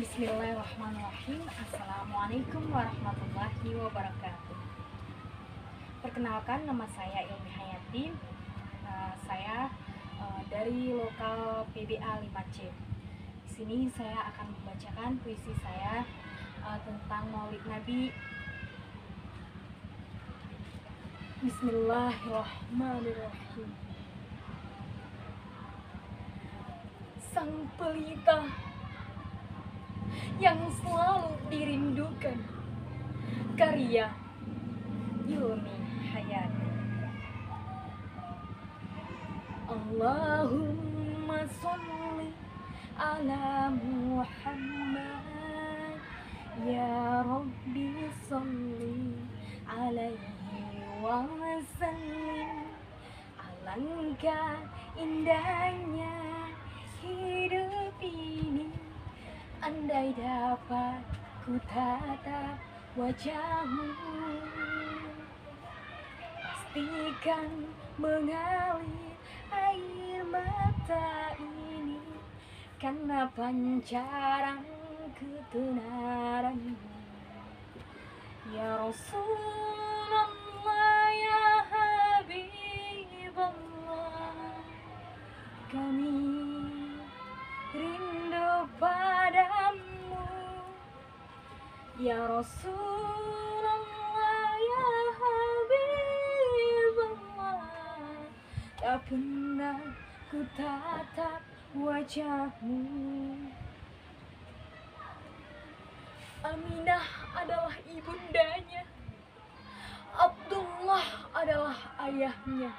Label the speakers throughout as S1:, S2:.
S1: Bismillahirrahmanirrahim. Assalamualaikum warahmatullahi wabarakatuh. Perkenalkan, nama saya Ilmi Hayati. Saya dari lokal PBA 5C. Di sini saya akan membacakan puisi saya tentang Maulid Nabi. Bismillahirrahmanirrahim. Sang pelita yang selalu dirindukan, karya Ilmi Hayati. Allahumma sholli ala Muhammad, ya Rabbi sholli alaihi wa sallim. Alangkah indahnya hidup ini, andai dapat ku tatap wajahmu, pastikan mengalir air mata ini karena pancaran ketenaranmu. Ya Rasulullah, ya Habibullah, kami rindu padamu. Ya Rasulullah, ya Habibullah, tak pernah ku tatap wajahmu. Aminah adalah ibundanya, Abdullah adalah ayahnya.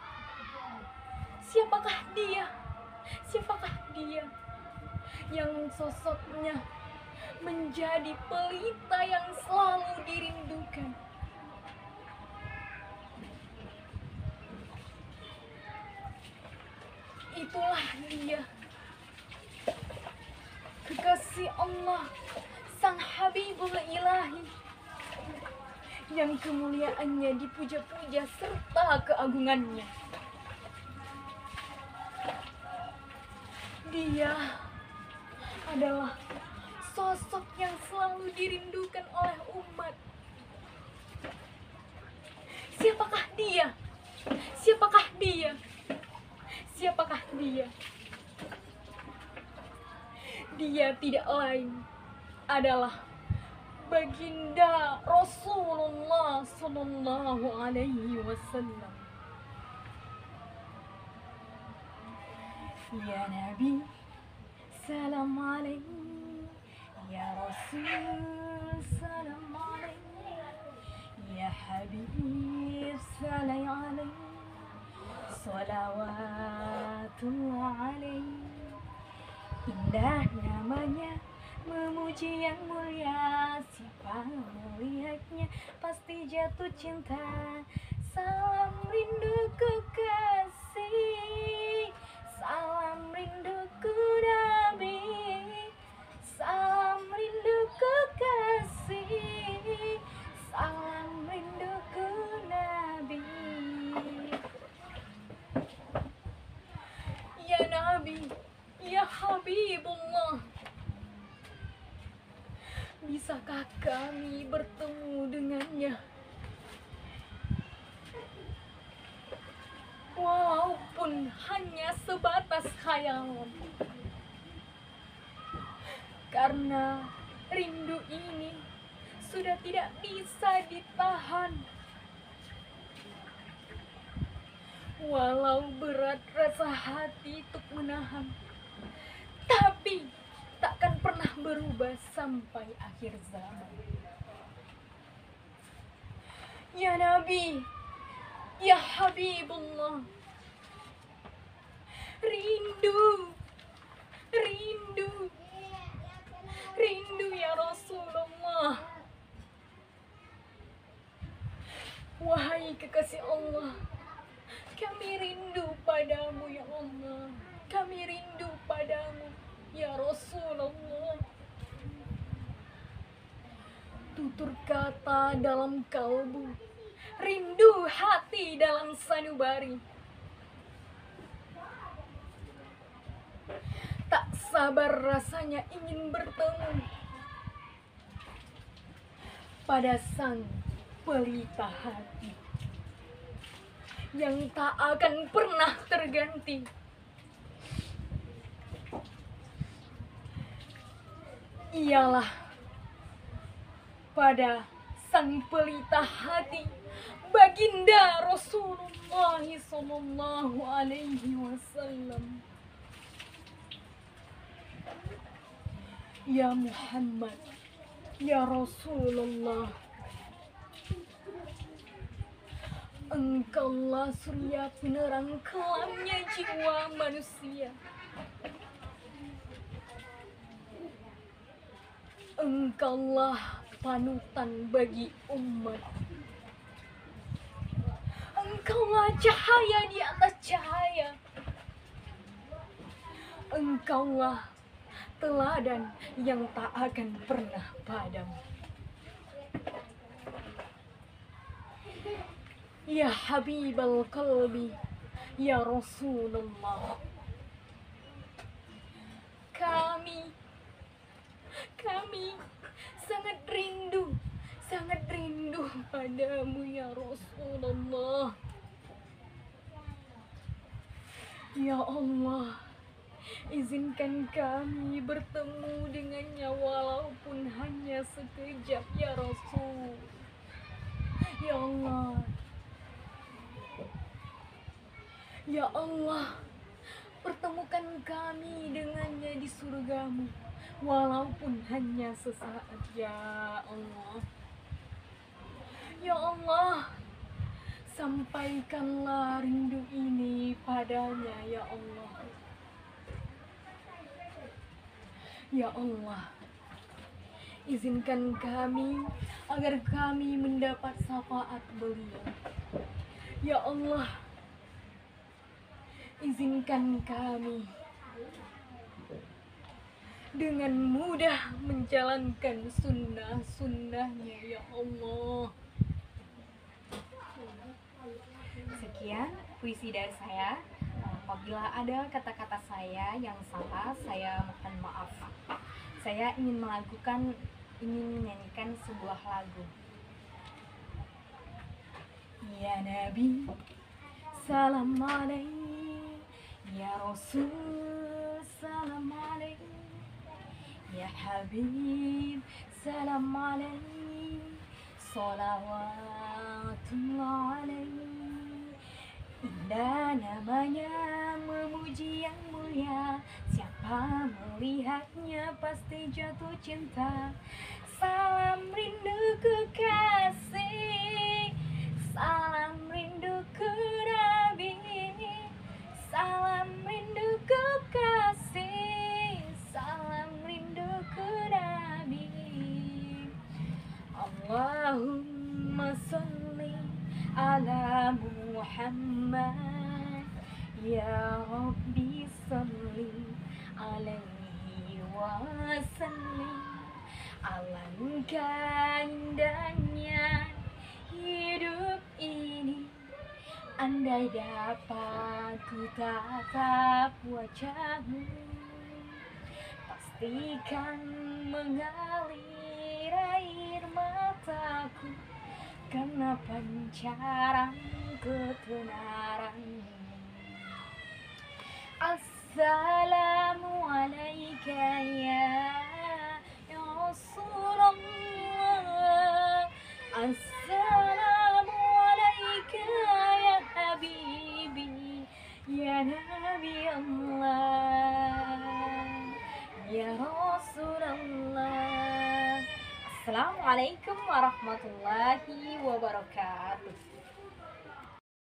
S1: Siapakah dia? Siapakah dia yang sosoknya menjadi pelita yang selalu dirindukan? Itulah dia, kekasih Allah, Sang Habibul Ilahi, yang kemuliaannya dipuja-puja serta keagungannya. Dia adalah sosok yang selalu dirindukan oleh umat. Siapakah dia? Siapakah dia? Siapakah dia? Dia tidak lain adalah baginda Rasulullah Sallallahu Alaihi Wasallam. Ya Nabi, salam alaihi. Ya Rasul, salam alaihi. Ya Habib, salam alaihi. Salawatullah alaihi. Indah namanya, memuji yang mulia, siapa melihatnya pasti jatuh cinta. Salam rindu kekasih, salam rinduku Nabi, salam rindu kekasih, salam rinduku Nabi. Ya Nabi, ya Habibullah, bisakah kami bertemu dengannya? Walaupun hanya sebatas khayalan, karena rindu ini sudah tidak bisa ditahan. Walau berat rasa hati untuk menahan, tapi takkan pernah berubah sampai akhir zaman. Ya Nabi, ya Habibullah, rindu, rindu, rindu ya Rasulullah. Wahai kekasih Allah, kami rindu padamu ya Allah, kami rindu padamu ya Rasulullah. Tutur kata dalam kalbu, rindu hati dalam sanubari. Tak sabar rasanya ingin bertemu pada sang pelita hati yang tak akan pernah terganti. Ialah pada sang pelita hati Baginda Rasulullah sallallahu alaihi wasallam. Ya Muhammad, ya Rasulullah, Engkaulah surya penerang kelamnya jiwa manusia. Engkaulah panutan bagi umat. Engkaulah cahaya di atas cahaya. Engkaulah teladan yang tak akan pernah padam. Ya Habibal Qalbi, ya Rasulullah, kami sangat rindu padamu ya Rasulullah. Ya Allah, izinkan kami bertemu dengannya walaupun hanya sekejap ya Rasul. Ya Allah, ya Allah, pertemukan kami dengannya di surgamu walaupun hanya sesaat ya Allah. Ya Allah, sampaikanlah rindu ini padanya ya Allah. Ya Allah, izinkan kami agar kami mendapat syafaat beliau. Ya Allah, izinkan kami dengan mudah menjalankan sunnah-sunnahnya ya Allah.
S2: Sekian puisi dari saya. Apabila ada kata-kata saya yang salah, saya mohon maaf. Saya ingin menyanyikan sebuah lagu.
S1: Ya Nabi, salam alaik. Ya Rasul, salam alaik. Ya Habib, salam alaik. Salawatullah alaik. Indah namanya memuji yang mulia, siapa melihatnya pasti jatuh cinta. Salam rindu kekasih, salam rindu ke Nabi, salam rindu kekasih, salam rindu ke Nabi. Allahumma salli ala Muhammad, ya Rabbi salli alaihi wasallim. Alangkah indahnya hidup ini, andai dapat ku tatap wajahmu, pastikan mengalir air mataku karena pancaran ketenaran. Assalamu alaika ya Rasulullah, assalamu alaika ya Habibi, ya Nabi Allah, ya Rasulullah.
S2: Assalamualaikum warahmatullahi wabarakatuh.